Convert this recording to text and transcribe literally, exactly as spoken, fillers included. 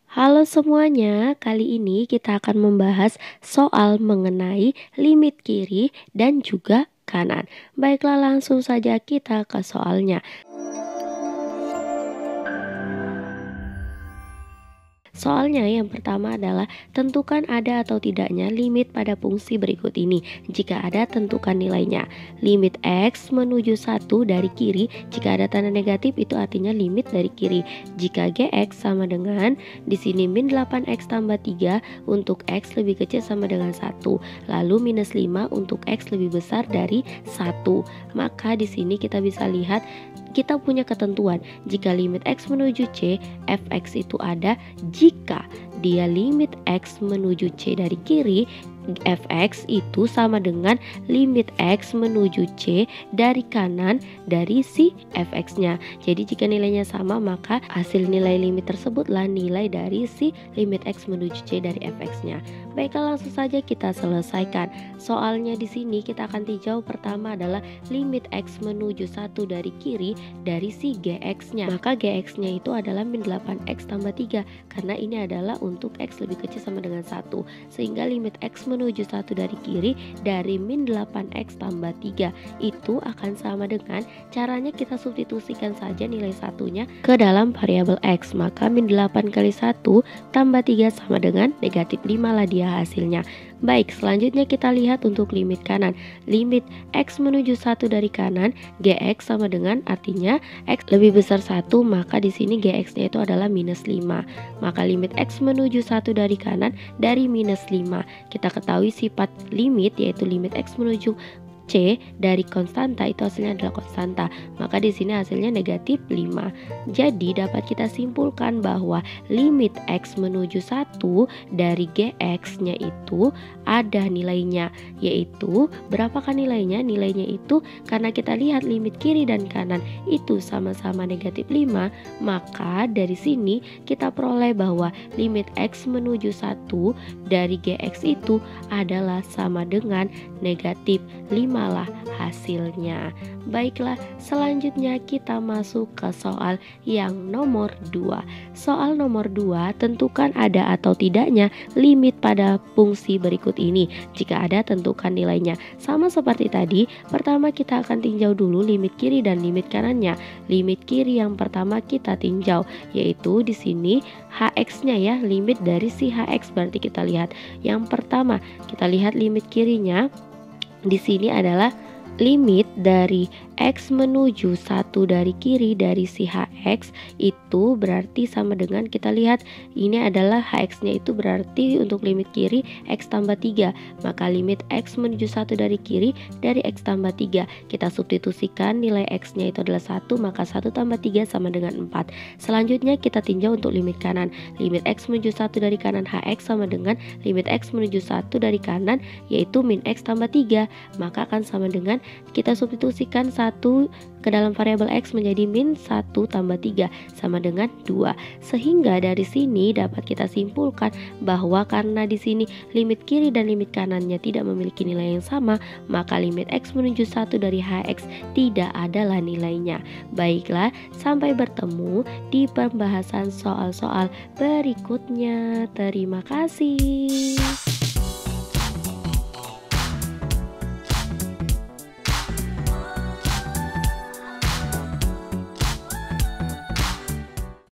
Halo semuanya, kali ini kita akan membahas soal mengenai limit kiri dan juga kanan. Baiklah, langsung saja kita ke soalnya. Soalnya yang pertama adalah tentukan ada atau tidaknya limit pada fungsi berikut ini. Jika ada, tentukan nilainya. Limit X menuju satu dari kiri, jika ada tanda negatif itu artinya limit dari kiri. Jika Gx sama dengan, di sini min delapan X tambah tiga untuk X lebih kecil sama dengan satu. Lalu minus lima untuk X lebih besar dari satu. Maka di sini kita bisa lihat kita punya ketentuan, jika limit X menuju C, Fx itu ada. Jika dia limit X menuju C dari kiri, Fx itu sama dengan limit X menuju C dari kanan dari si Fx-nya. Jadi jika nilainya sama, maka hasil nilai limit tersebutlah nilai dari si limit X menuju C dari Fx-nya. Baiklah, langsung saja kita selesaikan. Soalnya di sini kita akan tinjau pertama adalah limit X menuju satu dari kiri dari si Gx-nya. Maka Gx-nya itu adalah min delapan X tambah tiga, karena ini adalah untuk X lebih kecil sama dengan satu. Sehingga limit X menuju satu dari kiri dari min delapan X tambah tiga itu akan sama dengan, caranya kita substitusikan saja nilai satunya ke dalam variabel X. Maka min delapan kali satu tambah tiga sama dengan negatif lima lah dia hasilnya. Baik, selanjutnya kita lihat untuk limit kanan. Limit X menuju satu dari kanan, Gx sama dengan, artinya X lebih besar satu, maka di sini Gx-nya itu adalah minus lima. Maka limit X menuju satu dari kanan dari minus lima. Kita ketahui sifat limit yaitu limit X menuju C dari konstanta itu hasilnya adalah konstanta, maka di sini hasilnya negatif lima. Jadi dapat kita simpulkan bahwa limit X menuju satu dari Gx-nya itu ada nilainya, yaitu berapakah nilainya? Nilainya itu karena kita lihat limit kiri dan kanan itu sama-sama negatif lima, maka dari sini kita peroleh bahwa limit X menuju satu dari Gx itu adalah sama dengan negatif lima lah hasilnya. Baiklah, selanjutnya kita masuk ke soal yang nomor dua. Soal nomor dua, tentukan ada atau tidaknya limit pada fungsi berikut ini. Jika ada, tentukan nilainya. Sama seperti tadi, pertama kita akan tinjau dulu limit kiri dan limit kanannya. Limit kiri yang pertama kita tinjau, yaitu di sini Hx-nya ya, limit dari si Hx. Berarti kita lihat yang pertama, kita lihat limit kirinya. Di sini adalah limit dari X menuju satu dari kiri dari si Hx itu berarti sama dengan, kita lihat ini adalah Hx-nya itu berarti untuk limit kiri X tambah tiga. Maka limit X menuju satu dari kiri dari X tambah tiga. Kita substitusikan nilai X-nya itu adalah satu, maka satu tambah tiga sama dengan empat. Selanjutnya kita tinjau untuk limit kanan. Limit X menuju satu dari kanan Hx sama dengan limit X menuju satu dari kanan yaitu min X tambah tiga. Maka akan sama dengan, kita substitusikan satu ke dalam variabel X menjadi min satu tambah tiga sama dengan dua. Sehingga dari sini dapat kita simpulkan bahwa karena di sini limit kiri dan limit kanannya tidak memiliki nilai yang sama, maka limit X menuju satu dari Hx tidak adalah nilainya. Baiklah, sampai bertemu di pembahasan soal-soal berikutnya. Terima kasih.